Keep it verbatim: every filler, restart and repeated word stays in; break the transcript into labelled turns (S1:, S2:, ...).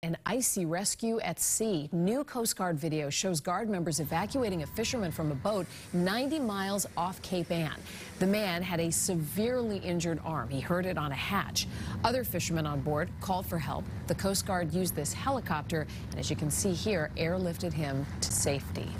S1: an icy rescue at sea. New Coast Guard video shows Guard members evacuating a fisherman from a boat ninety miles off Cape Ann. The man had a severely injured arm. He hurt it on a hatch. Other fishermen on board called for help. The Coast Guard used this helicopter, and as you can see here, airlifted him to safety.